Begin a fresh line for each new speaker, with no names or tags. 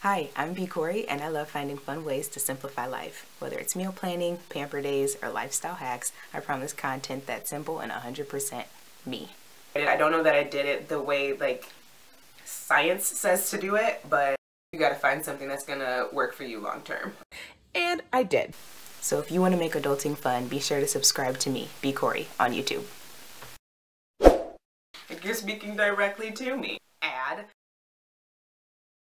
Hi, I'm b.Kori, and I love finding fun ways to simplify life. Whether it's meal planning, pamper days, or lifestyle hacks, I promise content that's simple and 100% me. I don't know that I did it the way science says to do it, but you gotta find something that's gonna work for you long term. And I did. So if you want to make adulting fun, be sure to subscribe to me, b.Kori, on YouTube. You're speaking directly to me. Ad.